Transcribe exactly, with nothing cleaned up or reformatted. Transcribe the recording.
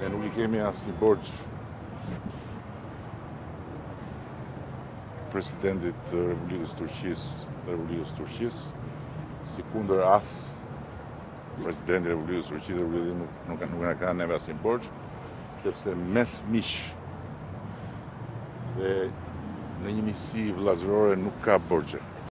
Ne nuk i kemi asnjë borxh Presidentit të Republikës Turqisë dhe Republikës Turqisë, si kundër as Presidenti i Republikës Turqisë dhe Republikës nuk, nuk, nuk na ka neve asnjë borxh, sepse mes miq dhe në një misi vëllazërore nuk ka borxhe.